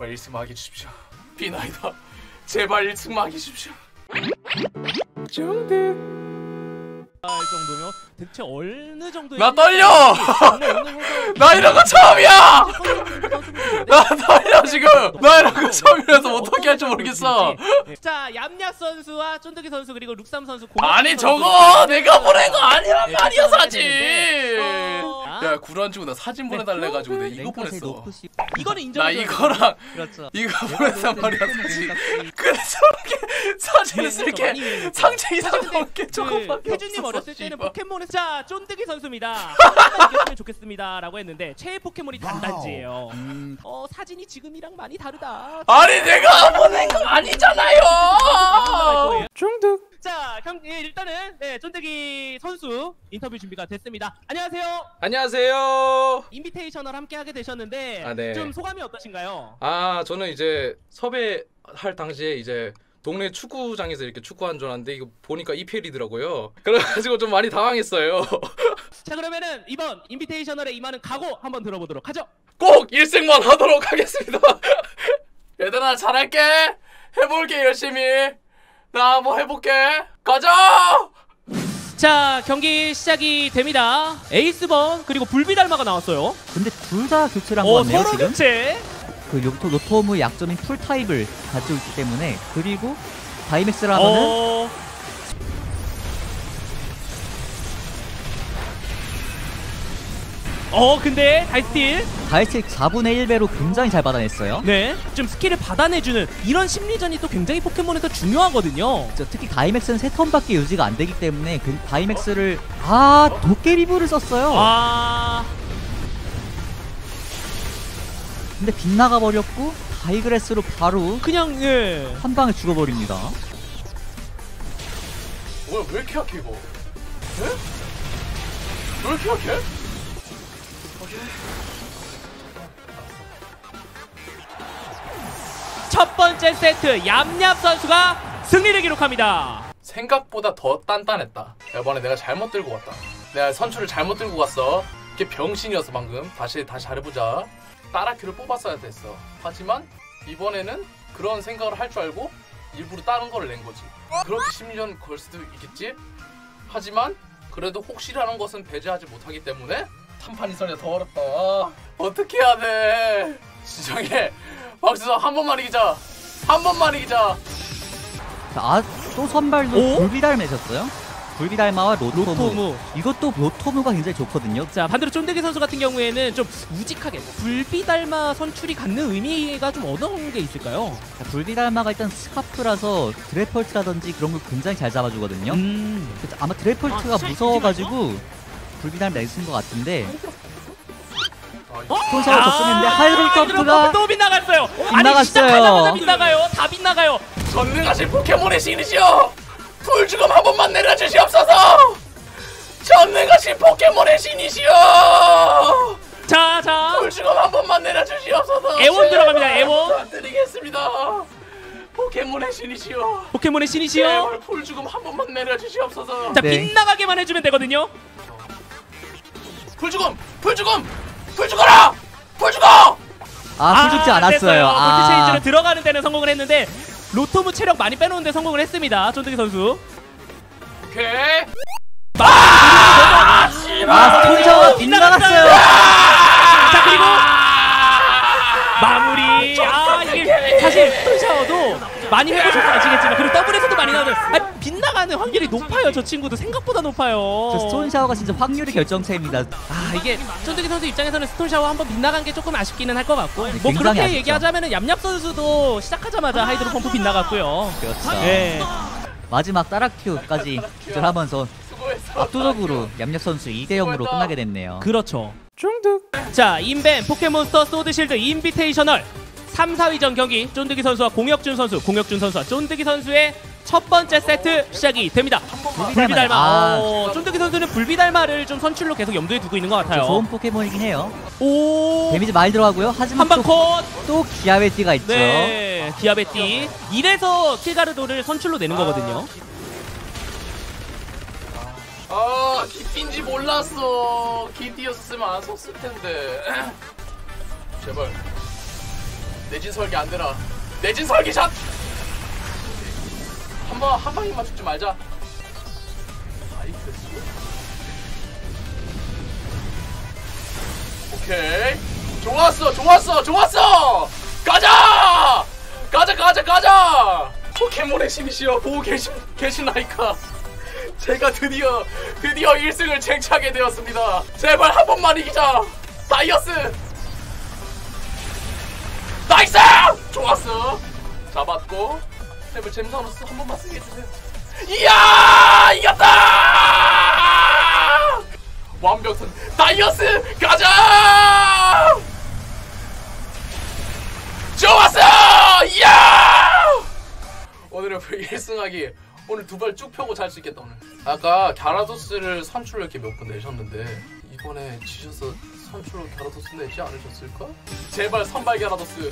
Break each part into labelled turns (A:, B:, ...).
A: 제발 1승만 해주십시오. 비나이다. 제발 1승만 해주십시오. 중득.
B: 이 정도면 대체 어느 정도의
A: 나 떨려! 나 이런 거 처음이야! 나 떨려 지금! 나 이런 거 처음이라서 어떻게 할지 모르겠어.
B: 자, 얌얌 선수와 쫀득이 선수 그리고 룩삼 선수
A: 아니 저거 내가 보낸 거 아니란 말이야 사진! 야 구란 주고 나 사진 보내달래 가지고 내가 이거 보냈어.
B: 이거는 인정.
A: 나 이거랑
B: 그렇죠.
A: 이거 보냈단 말이야 사진. 근데 저렇게 사진을 쓸게 상체 이상 넘게 조금밖에
B: 혜준님
A: 없었어.
B: 어렸을 때는 포켓몬에서 자 쫀득이 선수입니다. 한번 이겼으면 좋겠습니다 라고 했는데 최애 포켓몬이 단단지예요. 사진이 지금이랑 많이 다르다.
A: 아니 내가 보낸 거 아니잖아요. 중득.
B: 자, 일단은 네, 쫀득이 선수 인터뷰 준비가 됐습니다. 안녕하세요.
C: 안녕하세요.
B: 인비테이셔널 함께 하게 되셨는데
C: 네.
B: 좀 소감이 어떠신가요?
C: 저는 이제 섭외할 당시에 이제 동네 축구장에서 이렇게 축구한 줄 알았는데 이거 보니까 EPL이더라고요. 그래가지고 좀 많이 당황했어요.
B: 자, 그러면은 이번 인비테이셔널에 임하는 각오 한번 들어보도록 하죠.
C: 꼭 1승만 하도록 하겠습니다.
A: 얘들아 잘할게. 해볼게 열심히. 나 한번 해볼게. 가자.
B: 자, 경기 시작이 됩니다. 에이스번 그리고 불비달마가 나왔어요.
D: 근데 둘 다 교체를 한 것 같네요.
B: 서로
D: 지금
B: 교체.
D: 그 로토무의 약점인 풀타입을 가지고 있기 때문에. 그리고 다이맥스라면은
B: 근데 다이스틸
D: 다이스 4분의 1배로 굉장히 잘 받아냈어요.
B: 네, 좀 스킬을 받아내주는 이런 심리전이 또 굉장히 포켓몬에서 중요하거든요.
D: 특히 다이맥스는 3턴밖에 유지가 안 되기 때문에 그 다이맥스를 도깨비불을 썼어요. 근데 빗나가 버렸고 다이그레스로 바로
B: 그냥
D: 한 방에 죽어버립니다.
A: 뭐야 왜 이렇게 약해 이거? 에? 왜 이렇게 약해?
B: 첫 번째 세트 얌얌 선수가 승리를 기록합니다.
A: 생각보다 더 단단했다. 이번에 내가 잘못 들고 왔다. 내가 선출을 잘못 들고 갔어. 이게 병신이었어 방금. 다시 잘해보자. 따라큐를 뽑았어야 됐어. 하지만 이번에는 그런 생각을 할 줄 알고 일부러 다른 거를 낸 거지. 그렇게 심리전 걸 수도 있겠지? 하지만 그래도 혹시라는 것은 배제하지 못하기 때문에 3판 2선이 더 어렵다. 어떻게 해야 돼? 진정해. 박수성 한 번만 이기자. 한 번만 이기자.
D: 또 선발도 불비달 매셨어요. 불비달마와 로토무. 이것도 로토무가 굉장히 좋거든요.
B: 자, 반대로 쫀득이 선수 같은 경우에는 좀 우직하게 불비달마 선출이 갖는 의미가 좀 어떤 게 있을까요?
D: 불비달마가 일단 스카프라서 드래펄트라든지 그런 걸 굉장히 잘 잡아주거든요. 아마 드래펄트가 무서워가지고 불비달마 내쓴 것 같은데 스톤샤워 접근했는데 하이롤 점프가
B: 또 빗나갔어요.
D: 빗나갔어요.
B: 시작하자마자 빗나가요. 다 빗나가요.
A: 전능하신 포켓몬의 신이시여, 불죽음 한 번만 내려주시옵소서. 전능하신 포켓몬의 신이시여,
B: 자
A: 불죽음 한 번만 내려주시옵소서.
B: 애원 들어갑니다. 애원
A: 드리겠습니다. 포켓몬의 신이시여,
B: 포켓몬의 신이시여,
A: 제발 불죽음 한 번만 내려주시옵소서.
B: 자, 빗나가게만 해주면 되거든요.
A: 불죽음 불죽어라. 불죽어.
D: 불죽지 않았어요.
B: 멀티체인지로 들어가는 데는 성공을 했는데 로토무 체력 많이 빼놓은 데 성공을 했습니다. 쫀득이 선수.
A: 오케이.
D: 스톤샤워가 빗나갔어요.
B: 자, 그리고 마무리. 이게 사실 스톤샤워도 많이 해보셔서 아시겠지만 그리고 더블에서도 많이 나오는 빗나가는 확률이 높아요. 저 친구도 생각보다 높아요.
D: 스톤샤워가 진짜 확률이 결정체입니다.
B: 이게 쫀득이 선수 입장에서는 스톤샤워 한번 빗나간 게 조금 아쉽기는 할 것 같고, 뭐 그렇게
D: 아쉽죠.
B: 얘기하자면은 얌얌 선수도 시작하자마자 하이드로 펌프 빗나갔고요.
D: 그렇죠.
B: 네.
D: 마지막 따라큐까지 기절하면서 압도적으로 얌얌 선수 2대0으로 끝나게 됐네요.
B: 그렇죠. 중득. 자, 인벤 포켓몬스터 소드실드 인비테이셔널 3, 4위전 경기 쫀득이 선수와 공혁준 선수와 쫀득이 선수의 첫 번째 세트 시작이 됩니다. 불비달마. 쫀득이 선수는 불비달마를 좀 선출로 계속 염두에 두고 있는 것 같아요.
D: 좋은 포켓몬이긴 해요.
B: 데미지
D: 많이 들어가고요. 하지만
B: 한방 컷.
D: 또 기아베띠가 있죠.
B: 네, 기아베띠. 이래서 킬가르도를 선출로 내는 거거든요.
A: 기띠인지 몰랐어. 기띠였으면 안 썼을 텐데. 제발. 내진 설계 안 되나? 내진 설계 샷! 한 방에만 죽지 말자. 나이스. 오케이. 좋았어. 가자. 포켓몬의 신이시여 보고 계신 라이카. 제가 드디어 1승을 쟁취하게 되었습니다. 제발 한 번만 이기자. 다이어스. 나이스! 좋았어. 잡았고. 제발 잼사로스 한 번만 쓰게 해주세요. 이야! 이겼다! 완벽한 다이어스 가자! 좋았어! 이야! 오늘은 1승하기. 오늘 두 발 쭉 펴고 잘 수 있겠다 오늘. 아까 갸라도스를 선출로 이렇게 몇 번 내셨는데 이번에 지셔서 선출로 갸라도스 내지 않으셨을까? 제발 선발 갸라도스.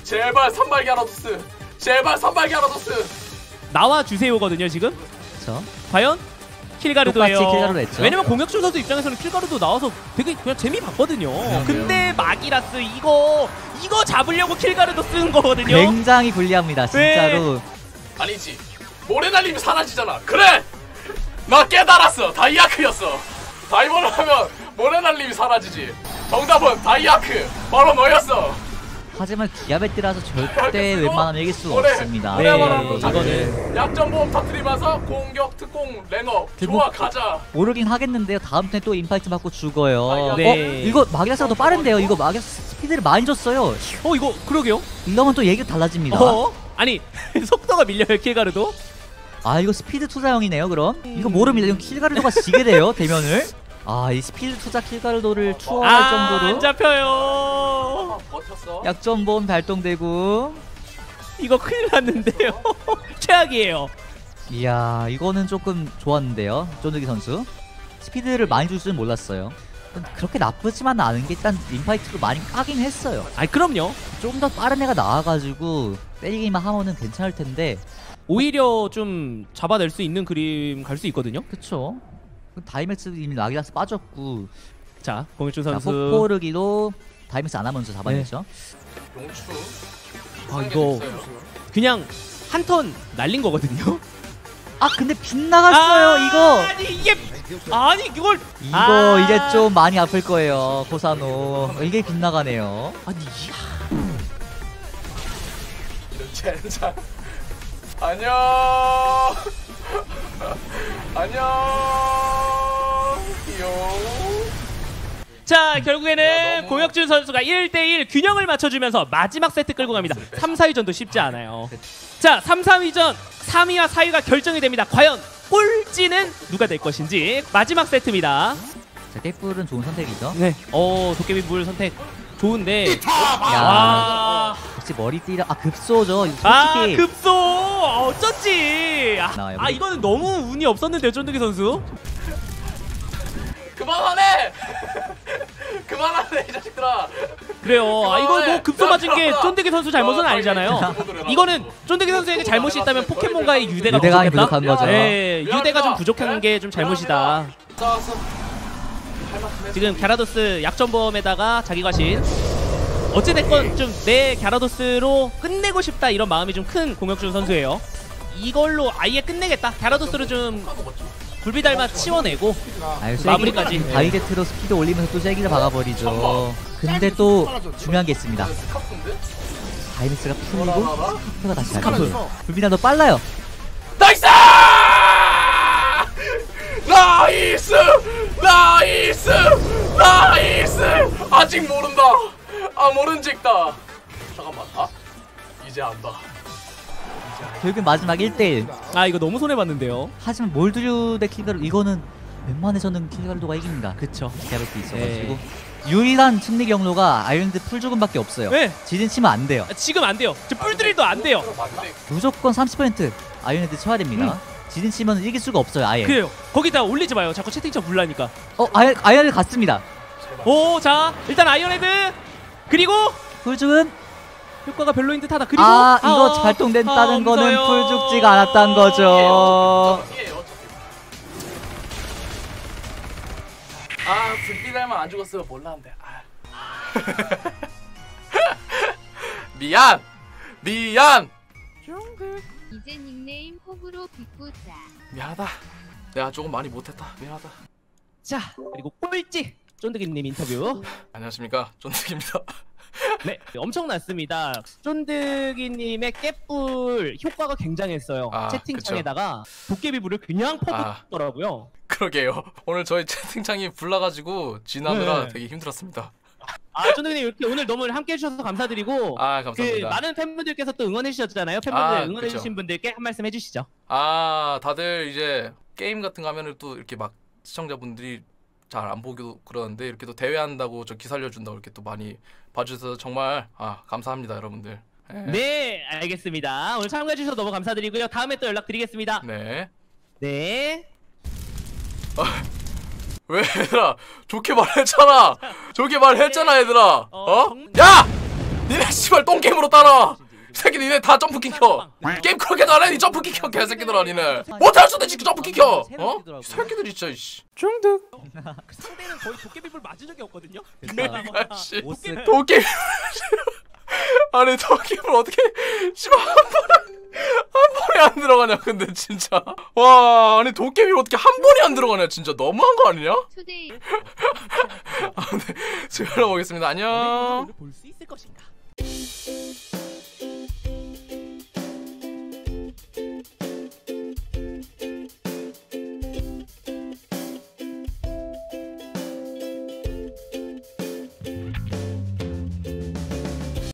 B: 나와 주세요거든요 지금.
D: 그렇죠.
B: 과연 킬가르도예요.
D: 똑같이 킬가르도 했죠.
B: 왜냐면 공혁준 선수 입장에서는 킬가르도 나와서 되게 그냥 재미 봤거든요. 근데 마기라스 이거 잡으려고 킬가르도 쓴 거거든요.
D: 굉장히 불리합니다 진짜로.
A: 아니지. 모래날림이 사라지잖아. 그래! 나 깨달았어. 다이아크였어. 다이버를 하면 모래날림이 사라지지. 정답은 다이아크. 바로 너였어.
D: 하지만 디아베트라서 절대 웬만하면 이길 수가 없습니다.
B: 네,
A: 이거는 약점보험 터뜨리면서 공격 특공 랭업. 좋아 가자.
D: 모르긴 하겠는데요. 다음 턴에 또 임파이트 받고 죽어요.
B: 네.
D: 이거 마기라스가 더 빠른데요. 이거 마기라스 스피드를 많이 줬어요.
B: 이거 그러게요.
D: 이러면 또 얘기가 달라집니다.
B: 아니 속도가 밀려요 킬가르도.
D: 아 이거 스피드 투자형이네요. 그럼 이거 모르면 이건 킬가르도가 지게 돼요 대면을. 아 이 스피드 투자 킬가르도를 추월할 정도로
B: 안 잡혀요.
A: 버텼어.
D: 약점보험 발동되고.
B: 이거 큰일 났는데요. 최악이에요.
D: 이야 이거는 조금 좋았는데요. 쫀득이 선수 스피드를 많이 줄 줄은 몰랐어요. 그렇게 나쁘지만 않은 게 일단 인파이트로 많이 까긴 했어요.
B: 아니 그럼요.
D: 좀 더 빠른 애가 나와가지고 때리기만 하면은 괜찮을 텐데.
B: 오히려 좀 잡아낼 수 있는 그림 갈 수 있거든요.
D: 그쵸. 다이맥스 이미 마기라스 빠졌고.
B: 자 공혁준 선수
D: 폭포르기도 다이맥스 안 하면서 잡아냈죠.
A: 용추.
B: 이거 그냥 한 턴 날린 거거든요.
D: 아 근데 빗나갔어요 이거.
B: 아니 이게 아니 이걸
D: 이거 이제 좀 많이 아플 거예요 코사노. 이게 빗나가네요.
B: 아니
A: 젠장. 안녕.
B: 자 결국에는 공혁준 선수가 1대1 균형을 맞춰주면서 마지막 세트 끌고 갑니다. 3, 4위전도 쉽지 않아요. 자 3, 4위전 3위와 4위가 결정이 됩니다. 과연 꼴찌는 누가 될 것인지 마지막 세트입니다.
D: 자 깨뿔은 좋은 선택이죠.
B: 네. 도깨비 물 선택 좋은데.
D: 야 역시 머리띠랑 급소죠 솔직히.
B: 급소 어쩐지.
D: 나와요,
B: 이거는 너무 운이 없었는데요 쫀득이 선수.
A: 그만하네 이 자식들아.
B: 그래요. 이거 뭐 급소 맞은 게 쫀득이 선수 잘못은 아니잖아요. 이거는 쫀득이 선수에게 잘못이 있다면 포켓몬과의 유대가
D: 부족한 거죠.
B: 네, 유대가 좀 부족한 게 좀 잘못이다. 지금 갸라도스 약점보험에다가 자기 과신. 어찌됐건 좀 내 갸라도스로 끝내고 싶다 이런 마음이 좀 큰 공혁준 선수예요. 이걸로 아예 끝내겠다. 갸라도스를 좀 굴비달마 치워내고 마무리까지.
D: 바이제트로 스피드 올리면서 또 쐐기를 박아버리죠. 근데 또 중요한 게 있습니다. 다이맥스가 풀리고 스카프가 다시
B: 스카프.
D: 굴비달 더 빨라요.
A: 나이스! 아직 모른다. 모른직다. 잠깐만. 이제 안다.
D: 결국 마지막 1대1.
B: 이거 너무 손해봤는데요.
D: 하지만 몰드류 대 킬가루 이거는 웬만해서는 킬가루도가 이깁니다.
B: 그쵸.
D: 갸베트 있어가지고 유일한 승리 경로가 아일랜드 풀 죽음밖에 없어요.
B: 네.
D: 지진 치면 안 돼요.
B: 지금 안 돼요. 지금 뿔드릴도 안 돼요.
D: 무조건 30% 아일랜드 쳐야 됩니다. 지진 치면 이길 수가 없어요 아예.
B: 그래요. 거기다 올리지 마요. 자꾸 채팅창 불나니까.
D: 아일랜드 갔습니다.
B: 자 일단 아이언헤드 그리고
D: 풀 죽음.
B: 효과가 별로인 듯하다. 그리고
D: 이거 발동된다는 거는 풀 죽지가 않았단 거죠.
A: 불빛 달만 안 죽었으면 몰랐는데. 미안.
E: 이제 닉네임 호불호 빅보자.
A: 미안하다. 내가 조금 많이 못했다. 미안하다.
B: 자, 그리고 꼴찌 쫀득이님 인터뷰.
A: 안녕하십니까, 쫀득입니다.
B: 네, 엄청났습니다. 쫀득이님의 깨뿔 효과가 굉장했어요.
A: 아,
B: 채팅창에다가 도깨비불을 그냥 퍼붓더라고요.
A: 그러게요. 오늘 저희 채팅창이 불나가지고 지나느라
B: 네.
A: 되게 힘들었습니다.
B: 아, 쫀득이님 이렇게 오늘 너무 함께 해주셔서 감사드리고
A: 아,
B: 그
A: 감사합니다.
B: 많은 팬분들께서 또 응원해주셨잖아요. 팬분들
A: 아,
B: 응원해주신
A: 그쵸.
B: 분들께 한 말씀 해주시죠.
A: 아, 다들 이제 게임 같은 거 하면은 또 이렇게 막 시청자분들이 잘 안 보기도 그러는데 이렇게 또 대회한다고 저 기사 알려준다고 이렇게 또 많이 봐주셔서 정말 감사합니다, 여러분들.
B: 네, 알겠습니다. 오늘 참가해주셔서 너무 감사드리고요. 다음에 또 연락드리겠습니다.
A: 네.
B: 네.
A: 왜 얘들아 좋게 말했잖아. 좋게 말했잖아 얘들아.
B: 정말-
A: 야! 니네 씨발 똥게임으로 따라. 이 새끼 니네 다 점프킥 켜. 게임 그렇게 안 해. 니 점프킥 켜 개새끼들아 니네. 못할 수도 있지 점프킥 켜. 이 새끼들 진짜 씨.
B: 중득. 상대는 거의 도깨비불 맞은 적이 없거든요.
A: 그러니까 씨.
D: 오스
A: 도깨비 아니 도깨비를 어떻게 씨발 한 번에 안 들어가냐 근데 진짜. 와 아니 도깨비 어떻게 한 번에 안 들어가냐 진짜 너무한 거 아니냐?
E: 초대
A: 네, 수요일에 보겠습니다. 안녕.
B: 볼수 있을 것인가?